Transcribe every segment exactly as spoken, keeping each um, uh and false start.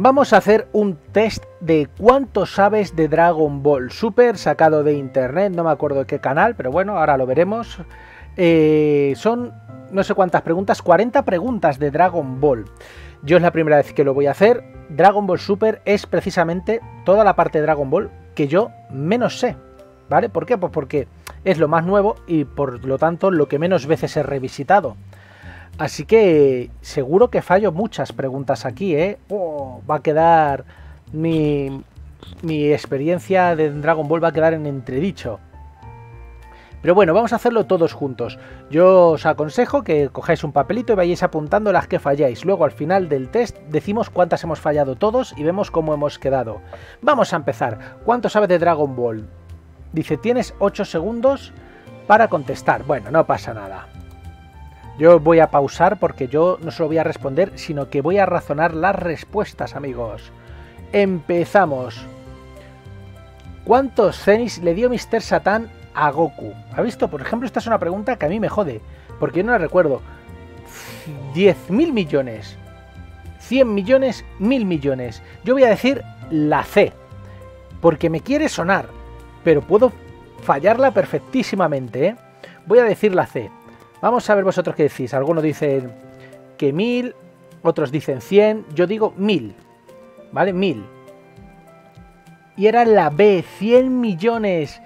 Vamos a hacer un test de cuánto sabes de Dragon Ball Super, sacado de internet, no me acuerdo de qué canal, pero bueno, ahora lo veremos. Eh, son no sé cuántas preguntas, cuarenta preguntas de Dragon Ball. Yo es la primera vez que lo voy a hacer. Dragon Ball Super es precisamente toda la parte de Dragon Ball que yo menos sé, ¿vale? ¿Por qué? Pues porque es lo más nuevo y por lo tanto lo que menos veces he revisitado. Así que seguro que fallo muchas preguntas aquí, ¿eh? Oh, va a quedar... Mi, mi experiencia de Dragon Ball va a quedar en entredicho. Pero bueno, vamos a hacerlo todos juntos. Yo os aconsejo que cojáis un papelito y vayáis apuntando las que falláis. Luego al final del test decimos cuántas hemos fallado todos y vemos cómo hemos quedado. Vamos a empezar. ¿Cuánto sabes de Dragon Ball? Dice, tienes ocho segundos para contestar. Bueno, no pasa nada. Yo voy a pausar porque yo no solo voy a responder, sino que voy a razonar las respuestas, amigos. Empezamos. ¿Cuántos Zenis le dio míster Satan a Goku? ¿Ha visto? Por ejemplo, esta es una pregunta que a mí me jode, porque yo no la recuerdo. diez mil millones. cien millones, mil millones. Yo voy a decir la C, porque me quiere sonar, pero puedo fallarla perfectísimamente, ¿eh? Voy a decir la C. Vamos a ver vosotros qué decís. Algunos dicen que mil, otros dicen cien, yo digo mil, ¿vale? Mil. Y era la B, cien millones.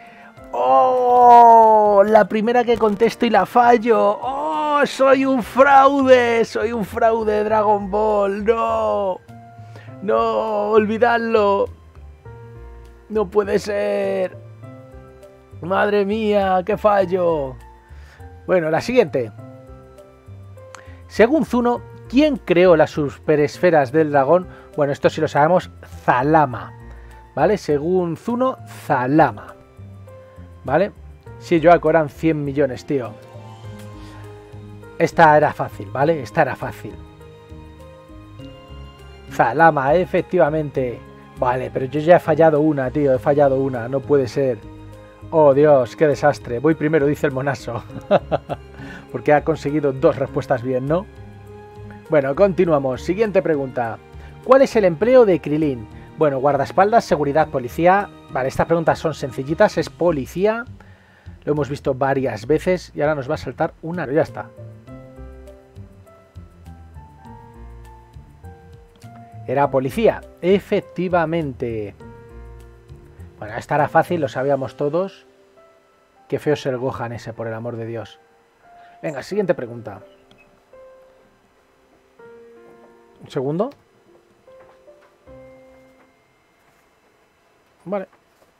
¡Oh! La primera que contesto y la fallo. ¡Oh! Soy un fraude, soy un fraude de Dragon Ball. ¡No! ¡No! ¡Olvidadlo! ¡No puede ser! ¡Madre mía! ¡Qué fallo! Bueno, la siguiente. Según Zuno, ¿quién creó las superesferas del dragón? Bueno, esto sí lo sabemos, Zalama. ¿Vale? Según Zuno, Zalama. ¿Vale? Sí, Joaco, eran cien millones, tío. Esta era fácil, ¿vale? Esta era fácil. Zalama, efectivamente. Vale, pero yo ya he fallado una, tío. He fallado una, no puede ser. Oh, Dios, qué desastre. Voy primero, dice el monazo. Porque ha conseguido dos respuestas bien, ¿no? Bueno, continuamos. Siguiente pregunta. ¿Cuál es el empleo de Krilin? Bueno, guardaespaldas, seguridad, policía. Vale, estas preguntas son sencillitas. Es policía. Lo hemos visto varias veces. Y ahora nos va a saltar una. Ya está. Era policía. Efectivamente. Bueno, esta era fácil, lo sabíamos todos. Qué feo es el Gohan ese, por el amor de Dios. Venga, siguiente pregunta. ¿Un segundo? Vale.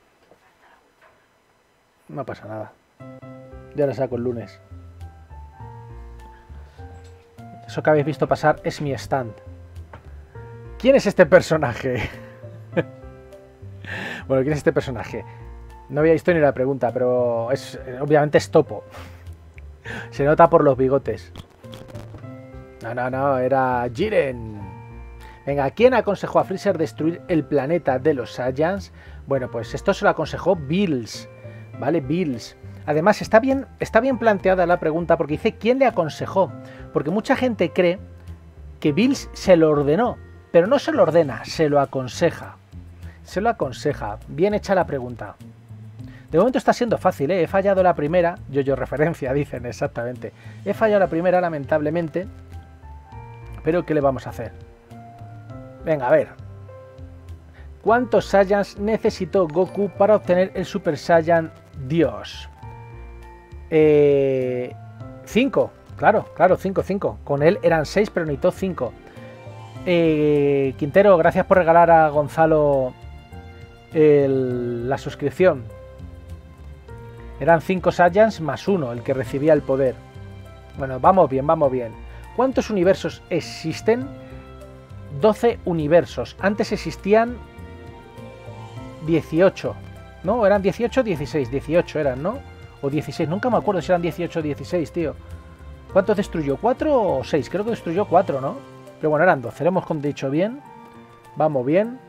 No pasa nada. Ya la saco el lunes. Eso que habéis visto pasar es mi stand. ¿Quién es este personaje? Bueno, ¿quién es este personaje? No había visto ni la pregunta, pero es obviamente es Topo. Se nota por los bigotes. No, no, no, era Jiren. Venga, ¿quién aconsejó a Freezer destruir el planeta de los Saiyans? Bueno, pues esto se lo aconsejó Bills, ¿vale? Bills. Además, está bien, está bien planteada la pregunta porque dice ¿quién le aconsejó? Porque mucha gente cree que Bills se lo ordenó, pero no se lo ordena, se lo aconseja. Se lo aconseja. Bien hecha la pregunta. De momento está siendo fácil, ¿eh? He fallado la primera. Yo, yo, referencia, dicen exactamente. He fallado la primera, lamentablemente. Pero, ¿qué le vamos a hacer? Venga, a ver. ¿Cuántos Saiyans necesitó Goku para obtener el Super Saiyan Dios? Eh, cinco. Claro, claro, cinco, cinco. Con él eran seis, pero necesitó cinco. Eh, Quintero, gracias por regalar a Gonzalo... El, la suscripción. Eran cinco Saiyans más uno el que recibía el poder. Bueno, vamos bien, vamos bien. ¿Cuántos universos existen? doce universos. Antes existían dieciocho. ¿No? ¿Eran dieciocho o dieciséis? dieciocho eran, ¿no? O dieciséis. Nunca me acuerdo si eran dieciocho o dieciséis, tío. ¿Cuántos destruyó? ¿cuatro o seis? Creo que destruyó cuatro, ¿no? Pero bueno, eran doce. Lo hemos dicho bien. Vamos bien.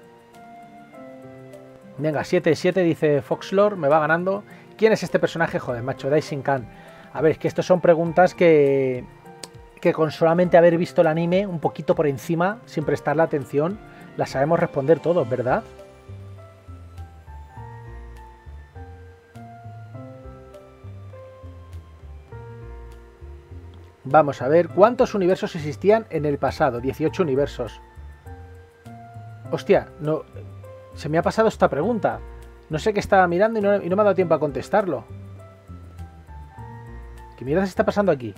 Venga, siete siete dice Foxlord, me va ganando. ¿Quién es este personaje? Joder, macho, Daishin Khan. A ver, es que estas son preguntas que, que con solamente haber visto el anime un poquito por encima, sin prestarle atención, las sabemos responder todos, ¿verdad? Vamos a ver, ¿cuántos universos existían en el pasado? dieciocho universos. Hostia, no, se me ha pasado esta pregunta. No sé qué estaba mirando y no, y no me ha dado tiempo a contestarlo. ¿Qué mierda se está pasando aquí?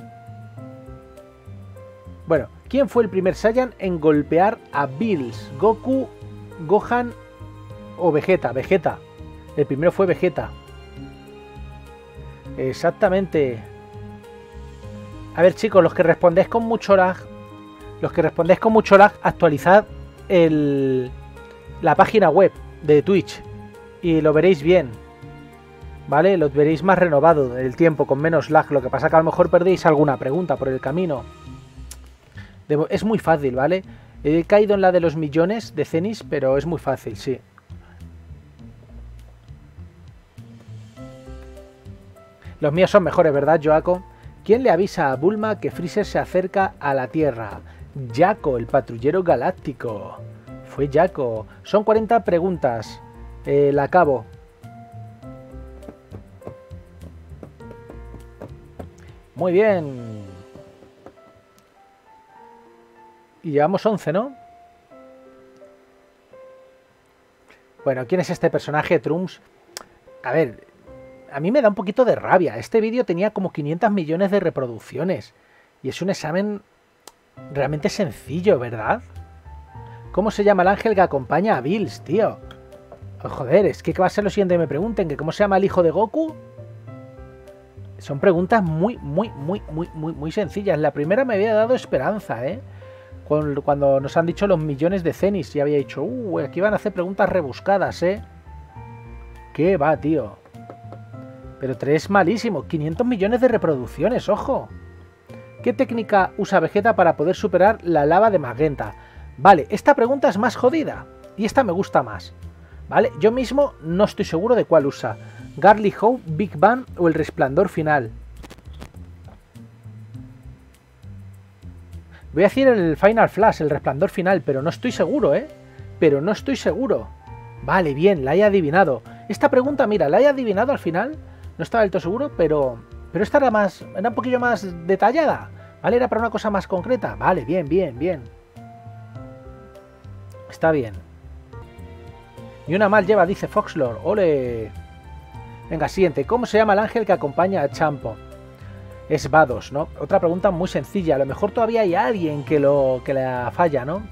Bueno, ¿quién fue el primer Saiyan en golpear a Bills? ¿Goku, Gohan o Vegeta? Vegeta. El primero fue Vegeta. Exactamente. A ver, chicos, los que respondéis con mucho lag, los que respondéis con mucho lag, actualizad el, la página web de Twitch y lo veréis bien, ¿vale? Lo veréis más renovado el tiempo, con menos lag. Lo que pasa que a lo mejor perdéis alguna pregunta por el camino. Es muy fácil, ¿vale? He caído en la de los millones de cenis, pero es muy fácil, sí. Los míos son mejores, ¿verdad, Joaco? ¿Quién le avisa a Bulma que Freezer se acerca a la Tierra? Jaco, el patrullero galáctico. Fue Jaco. Son cuarenta preguntas. Eh, la acabo. Muy bien. Y llevamos once, ¿no? Bueno, ¿quién es este personaje, Trunks? A ver, a mí me da un poquito de rabia. Este vídeo tenía como quinientos millones de reproducciones. Y es un examen realmente sencillo, ¿verdad? ¿Cómo se llama el ángel que acompaña a Bills, tío? Oh, joder, es que ¿qué va a ser lo siguiente que me pregunten? ¿Que cómo se llama el hijo de Goku? Son preguntas muy, muy, muy, muy, muy, muy sencillas. La primera me había dado esperanza, ¿eh? Cuando nos han dicho los millones de cenis, y había dicho, uh, aquí van a hacer preguntas rebuscadas, ¿eh? ¿Qué va, tío? Pero tres malísimo. quinientos millones de reproducciones, ojo. ¿Qué técnica usa Vegeta para poder superar la lava de Magenta? Vale, esta pregunta es más jodida. Y esta me gusta más. Vale, yo mismo no estoy seguro de cuál usa. Garlic Hoe, Big Bang o el resplandor final. Voy a decir el Final Flash, el resplandor final, pero no estoy seguro, ¿eh? Pero no estoy seguro. Vale, bien, la he adivinado. Esta pregunta, mira, la he adivinado al final. No estaba del todo seguro, pero... Pero esta era más... Era un poquillo más detallada. ¿Vale? Era para una cosa más concreta. Vale, bien, bien, bien. Está bien. Y una mal lleva, dice Foxlord. ¡Ole! Venga, siguiente. ¿Cómo se llama el ángel que acompaña a Champo? Es Vados, ¿no? Otra pregunta muy sencilla. A lo mejor todavía hay alguien que, lo, que la falla, ¿no?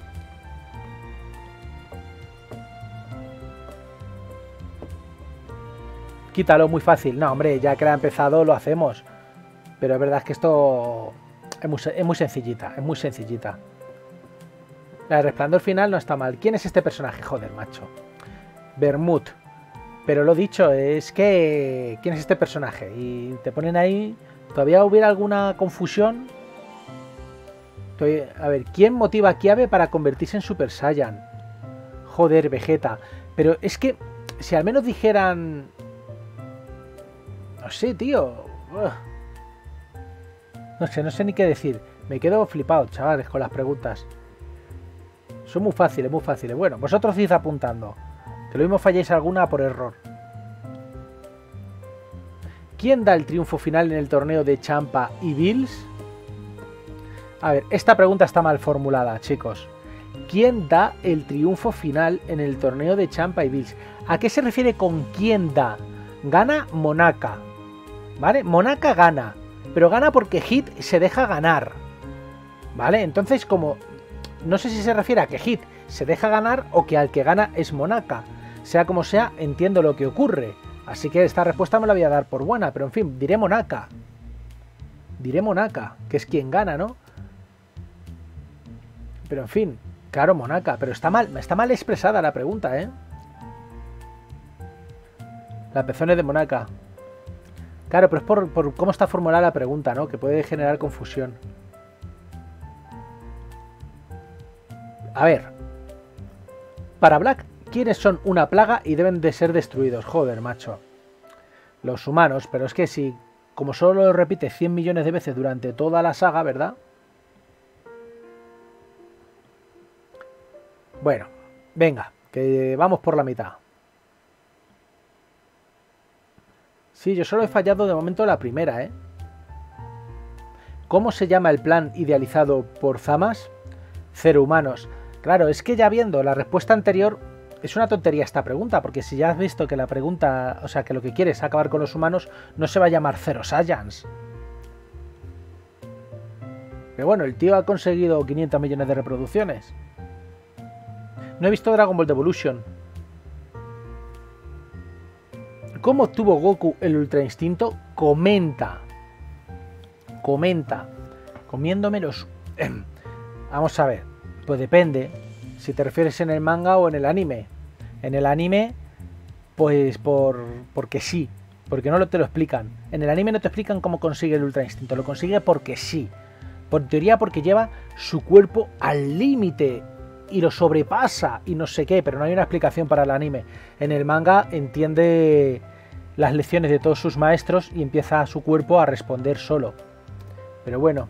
Quítalo, muy fácil. No, hombre, ya que la ha empezado lo hacemos. Pero es verdad es que esto es muy, es muy sencillita, es muy sencillita. La de resplandor final no está mal. ¿Quién es este personaje? Joder, macho. Bermud. Pero lo dicho, es que... ¿Quién es este personaje? Y te ponen ahí... ¿Todavía hubiera alguna confusión? Estoy... A ver, ¿quién motiva a Kiabe para convertirse en Super Saiyan? Joder, Vegeta. Pero es que... Si al menos dijeran... No sé, tío. Ugh. No sé, no sé ni qué decir. Me quedo flipado, chavales, con las preguntas. Son muy fáciles, muy fáciles. Bueno, vosotros id apuntando. Que lo mismo falláis alguna por error. ¿Quién da el triunfo final en el torneo de Champa y Bills? A ver, esta pregunta está mal formulada, chicos. ¿Quién da el triunfo final en el torneo de Champa y Bills? ¿A qué se refiere con quién da? Gana Monaka, ¿vale? Monaka gana, pero gana porque Hit se deja ganar, ¿vale? Entonces, como... No sé si se refiere a que Hit se deja ganar o que al que gana es Monaka. Sea como sea, entiendo lo que ocurre. Así que esta respuesta me la voy a dar por buena, pero en fin, diré Monaka. Diré Monaka, que es quien gana, ¿no? Pero en fin, claro, Monaka, pero está mal, está mal expresada la pregunta, ¿eh? La pezones de Monaka. Claro, pero es por, por cómo está formulada la pregunta, ¿no? Que puede generar confusión. A ver. Para Black, ¿quiénes son una plaga y deben de ser destruidos? Joder, macho. Los humanos, pero es que si... Como solo lo repite cien millones de veces durante toda la saga, ¿verdad? Bueno, Venga, que vamos por la mitad. Sí, yo solo he fallado de momento la primera, ¿eh? ¿Cómo se llama el plan idealizado por Zamas? Cero humanos. Claro, es que ya viendo la respuesta anterior, es una tontería esta pregunta, porque si ya has visto que la pregunta, o sea, que lo que quiere es acabar con los humanos, no se va a llamar Zero Science. Pero bueno, el tío ha conseguido quinientos millones de reproducciones. No he visto Dragon Ball Evolution. ¿Cómo obtuvo Goku el Ultra Instinto? Comenta. Comenta. Comiéndome los... Vamos a ver. Pues depende. Si te refieres en el manga o en el anime. En el anime, pues por... porque sí. Porque no te lo explican. En el anime no te explican cómo consigue el Ultra Instinto. Lo consigue porque sí. Por teoría porque lleva su cuerpo al límite. Y lo sobrepasa y no sé qué, pero no hay una explicación para el anime. En el manga entiende las lecciones de todos sus maestros y empieza su cuerpo a responder solo. Pero bueno.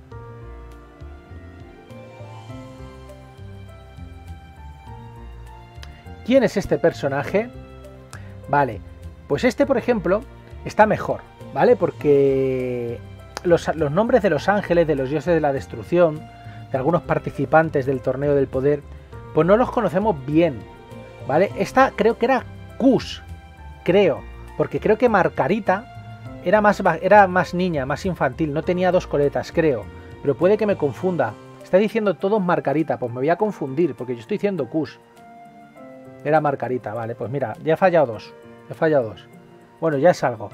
¿Quién es este personaje? Vale, pues este, por ejemplo, está mejor, ¿vale? Porque los, los nombres de los ángeles, de los dioses de la destrucción, de algunos participantes del torneo del poder, pues no los conocemos bien, ¿vale? Esta creo que era Kush, creo, porque creo que Margarita era más, era más niña, más infantil, no tenía dos coletas, creo, pero puede que me confunda. Está diciendo todos Margarita, pues me voy a confundir, porque yo estoy diciendo Kush. Era Margarita, vale, pues mira, ya he fallado dos, he fallado dos. Bueno, ya es algo.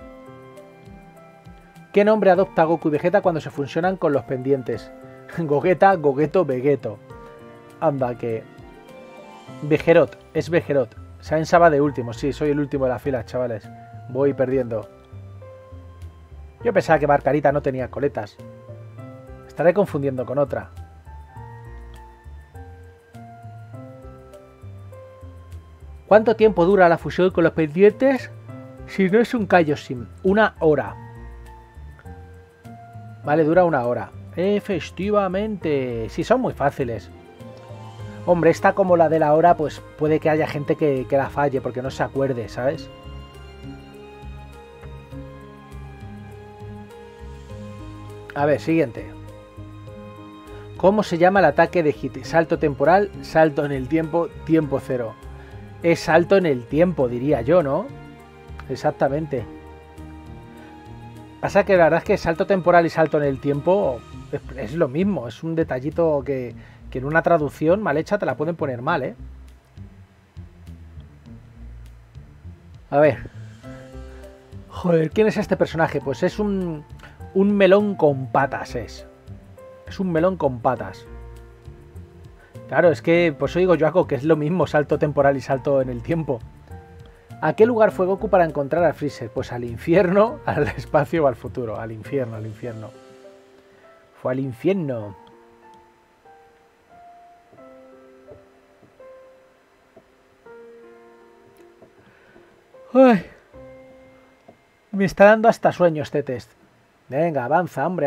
¿Qué nombre adopta Goku y Vegeta cuando se fusionan con los pendientes? Gogeta, Gogeto, Vegeto. Anda, que... Vegerot, es Vegerot. Saben Saba de último, sí, soy el último de la fila, chavales. Voy perdiendo. Yo pensaba que Margarita no tenía coletas. Estaré confundiendo con otra. ¿Cuánto tiempo dura la fusión con los pendientes? Si no es un Kaioshin, una hora. Vale, dura una hora. Efectivamente. Sí, son muy fáciles. Hombre, esta como la de la hora, pues puede que haya gente que, que la falle porque no se acuerde, ¿sabes? A ver, siguiente. ¿Cómo se llama el ataque de Hit? Salto temporal, salto en el tiempo, tiempo cero. Es salto en el tiempo, diría yo, ¿no? Exactamente. Pasa que la verdad es que salto temporal y salto en el tiempo es, es lo mismo. Es un detallito que, que en una traducción mal hecha te la pueden poner mal, ¿eh? A ver. Joder, ¿quién es este personaje? Pues es un, un melón con patas, es. Es un melón con patas. Claro, es que, por eso digo yo algo que es lo mismo, salto temporal y salto en el tiempo. ¿A qué lugar fue Goku para encontrar a Freezer? Pues al infierno, al espacio o al futuro. Al infierno, al infierno. Fue al infierno. Ay, me está dando hasta sueño este test. Venga, avanza, hombre.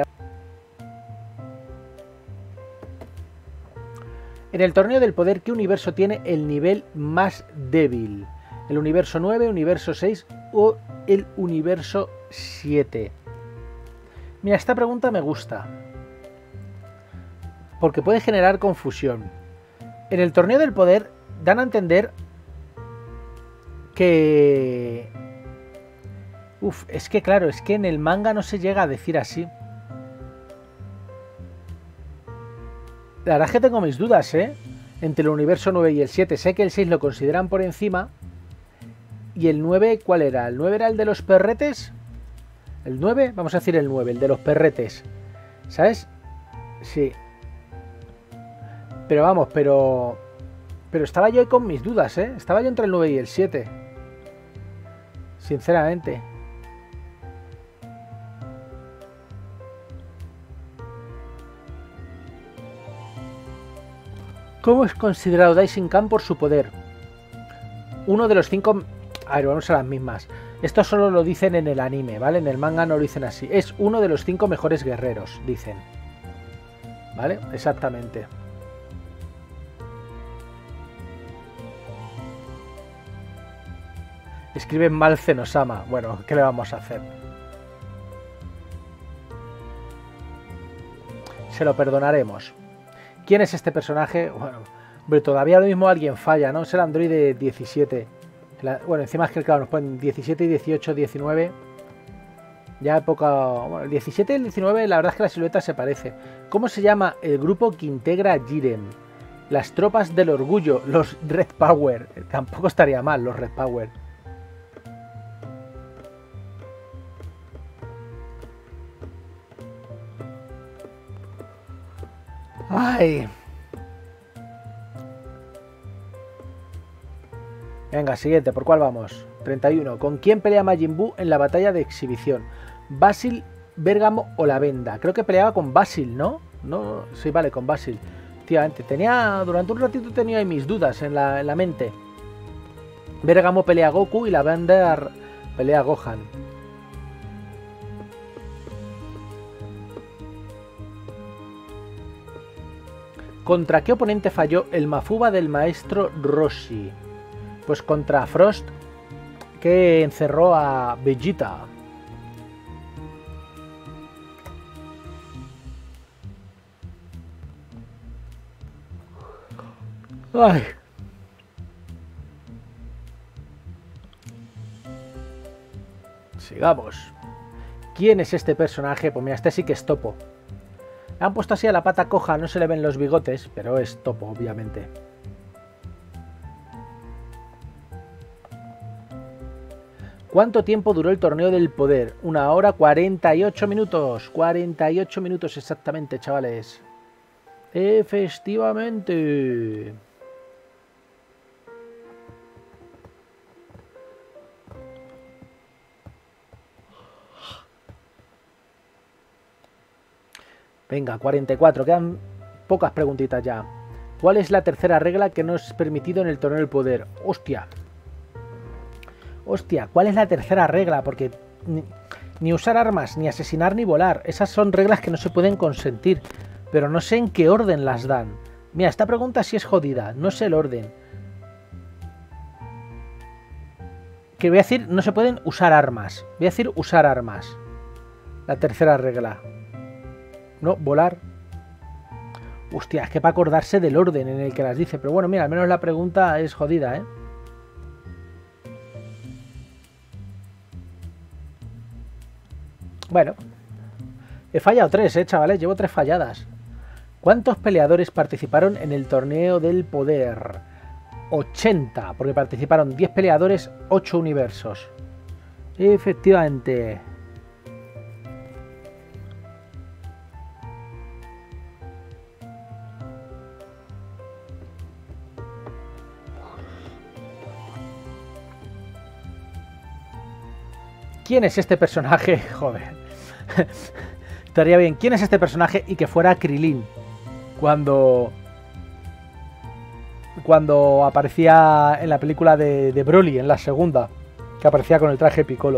En el torneo del poder, ¿qué universo tiene el nivel más débil? ¿El universo nueve, universo seis o el universo siete? Mira, esta pregunta me gusta. Porque puede generar confusión. En el torneo del poder dan a entender que... Uf, es que claro, es que en el manga no se llega a decir así. La verdad es que tengo mis dudas, ¿eh? Entre el universo nueve y el siete. Sé que el seis lo consideran por encima. ¿Y el nueve cuál era? ¿El nueve era el de los perretes? ¿El nueve? Vamos a decir el nueve, el de los perretes. ¿Sabes? Sí. Pero vamos, pero... Pero estaba yo ahí con mis dudas, ¿eh? Estaba yo entre el nueve y el siete. Sinceramente. ¿Cómo es considerado Daishinkan por su poder? Uno de los cinco... A ver, vamos a las mismas. Esto solo lo dicen en el anime, ¿vale? En el manga no lo dicen así. Es uno de los cinco mejores guerreros, dicen. ¿Vale? Exactamente. Escriben mal Zenosama. Bueno, ¿qué le vamos a hacer? Se lo perdonaremos. ¿Quién es este personaje? Bueno, hombre, todavía lo mismo alguien falla, ¿no? Es el androide diecisiete. La, bueno, encima es que claro, nos ponen diecisiete, dieciocho, diecinueve. Ya época... Bueno, el diecisiete y el diecinueve, la verdad es que la silueta se parece. ¿Cómo se llama el grupo que integra a Jiren? Las tropas del orgullo, los Red Power. Tampoco estaría mal, los Red Power. Ay. Venga, siguiente, ¿por cuál vamos? treinta y uno. ¿Con quién pelea Majin Buu en la batalla de exhibición? ¿Basil, Bérgamo o Lavenda? Creo que peleaba con Basil, ¿no? No, sí, vale, con Basil. Efectivamente, tenía, durante un ratito tenía ahí mis dudas en la, en la mente. Bérgamo pelea a Goku y Lavenda pelea a Gohan. ¿Contra qué oponente falló el Mafuba del maestro Roshi? Pues contra Frost, que encerró a Vegeta. Ay. Sigamos. ¿Quién es este personaje? Pues mira, este sí que es Topo. Le han puesto así a la pata coja, no se le ven los bigotes, pero es Topo, obviamente. ¿Cuánto tiempo duró el torneo del poder? Una hora cuarenta y ocho minutos. cuarenta y ocho minutos exactamente, chavales. Efectivamente. Venga, cuarenta y cuatro. Quedan pocas preguntitas ya. ¿Cuál es la tercera regla que no es permitido en el torneo del poder? Hostia. Hostia, ¿cuál es la tercera regla? Porque ni, ni usar armas, ni asesinar, ni volar. Esas son reglas que no se pueden consentir. Pero no sé en qué orden las dan. Mira, esta pregunta sí es jodida. No sé el orden. Que voy a decir, no se pueden usar armas. Voy a decir usar armas. La tercera regla. No, volar. Hostia, es que para acordarse del orden en el que las dice. Pero bueno, mira, al menos la pregunta es jodida, ¿eh? Bueno, he fallado tres, eh, chavales, llevo tres falladas. ¿Cuántos peleadores participaron en el torneo del poder? ochenta, porque participaron diez peleadores, ocho universos. Efectivamente. ¿Quién es este personaje? Joder. Estaría bien. ¿Quién es este personaje? Y que fuera Krilin. Cuando... Cuando aparecía en la película de, de Broly, en la segunda. Que aparecía con el traje Piccolo.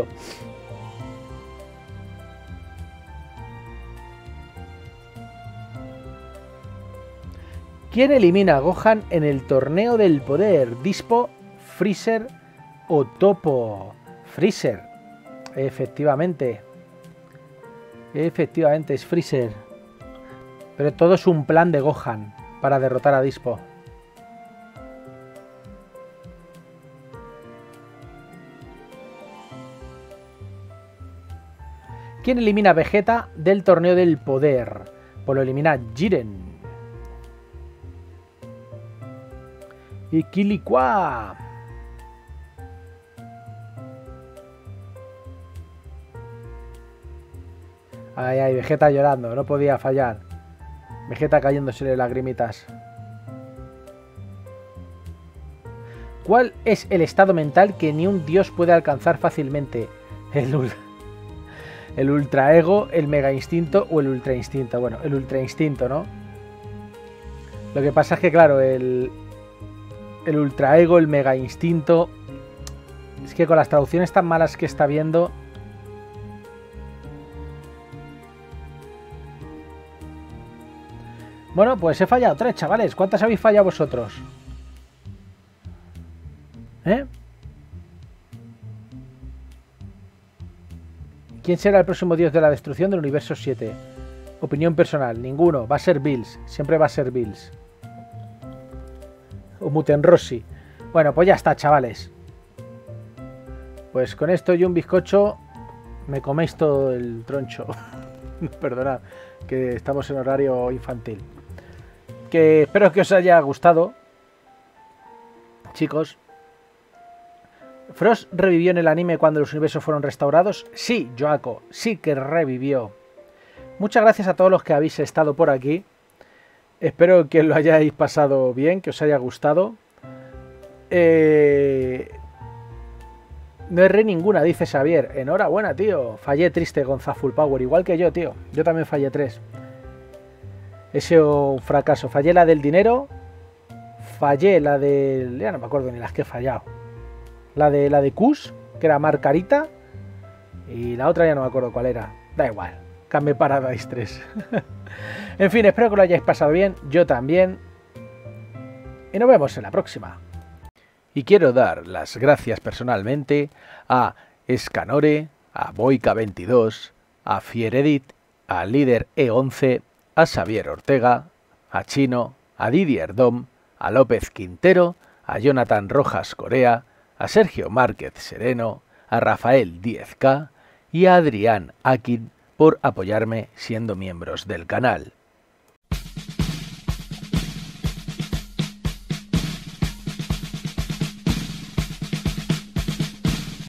¿Quién elimina a Gohan en el torneo del poder? ¿Dispo, Freezer o Topo? Freezer. Efectivamente. Efectivamente, es Freezer. Pero todo es un plan de Gohan para derrotar a Dispo. ¿Quién elimina a Vegeta del torneo del poder? Pues lo elimina Jiren. Y Kilikua. Ay, ay, Vegeta llorando, no podía fallar. Vegeta cayéndosele lagrimitas. ¿Cuál es el estado mental que ni un dios puede alcanzar fácilmente? El, el ultra ego, el mega instinto o el ultra instinto. Bueno, el ultra instinto, ¿no? Lo que pasa es que, claro, el, el ultra ego, el mega instinto... Es que con las traducciones tan malas que está viendo... Bueno, pues he fallado tres, chavales. ¿Cuántas habéis fallado vosotros? ¿Eh? ¿Quién será el próximo dios de la destrucción del universo siete? Opinión personal, ninguno. Va a ser Bills. Siempre va a ser Bills. O Mutenrossi. Bueno, pues ya está, chavales. Pues con esto y un bizcocho me coméis todo el troncho. Perdonad, que estamos en horario infantil. Que espero que os haya gustado. Chicos. ¿Frost revivió en el anime cuando los universos fueron restaurados? Sí, Joaco, sí que revivió. Muchas gracias a todos los que habéis estado por aquí. Espero que lo hayáis pasado bien, que os haya gustado. Eh... No erré ninguna, dice Xavier. Enhorabuena, tío. Fallé triste con Full Power, igual que yo, tío. Yo también fallé tres. Ese un fracaso. Fallé la del dinero. Fallé la del... Ya no me acuerdo ni las que he fallado. La de la de Kush, que era Marcarita. Y la otra ya no me acuerdo cuál era. Da igual. Cambie Paradise tres. En fin, espero que lo hayáis pasado bien. Yo también. Y nos vemos en la próxima. Y quiero dar las gracias personalmente a Escanore, a Boica veintidós, a Fieredit, a Líder E once, a Xavier Ortega, a Chino, a Didier Dom, a López Quintero, a Jonathan Rojas Corea, a Sergio Márquez Sereno, a Rafael diez K y a Adrián Akin por apoyarme siendo miembros del canal.